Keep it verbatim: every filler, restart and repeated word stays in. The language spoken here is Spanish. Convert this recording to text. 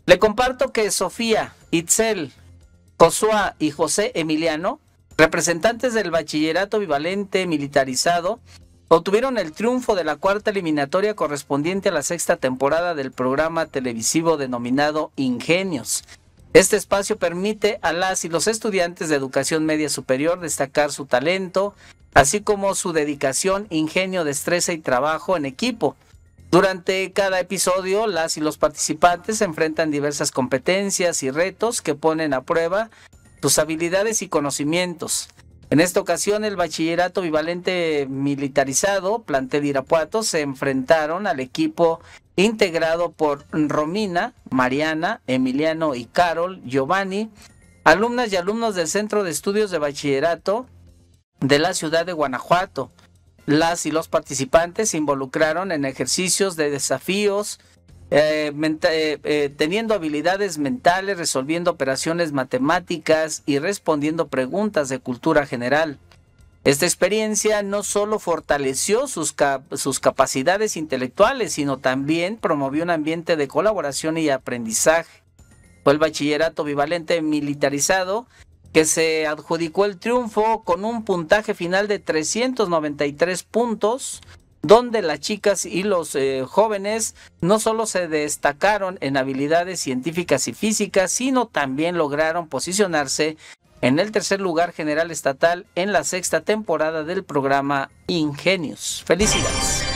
Le comparto que Sofía, Itzel, Josué y José Emiliano, representantes del bachillerato bivalente militarizado, obtuvieron el triunfo de la cuarta eliminatoria correspondiente a la sexta temporada del programa televisivo denominado Ingenios. Este espacio permite a las y los estudiantes de educación media superior destacar su talento, así como su dedicación, ingenio, destreza y trabajo en equipo. Durante cada episodio, las y los participantes enfrentan diversas competencias y retos que ponen a prueba sus habilidades y conocimientos. En esta ocasión, el bachillerato bivalente militarizado, plantel Irapuato, se enfrentaron al equipo integrado por Romina, Mariana, Emiliano y Carol Giovanni, alumnas y alumnos del Centro de Estudios de Bachillerato de la ciudad de Guanajuato. Las y los participantes se involucraron en ejercicios de desafíos, eh, eh, eh, teniendo habilidades mentales, resolviendo operaciones matemáticas y respondiendo preguntas de cultura general. Esta experiencia no solo fortaleció sus, cap sus capacidades intelectuales, sino también promovió un ambiente de colaboración y aprendizaje. Fue el bachillerato bivalente militarizado que se adjudicó el triunfo con un puntaje final de trescientos noventa y tres puntos, donde las chicas y los eh, jóvenes no solo se destacaron en habilidades científicas y físicas, sino también lograron posicionarse en el tercer lugar general estatal en la sexta temporada del programa Ingenios. ¡Felicidades!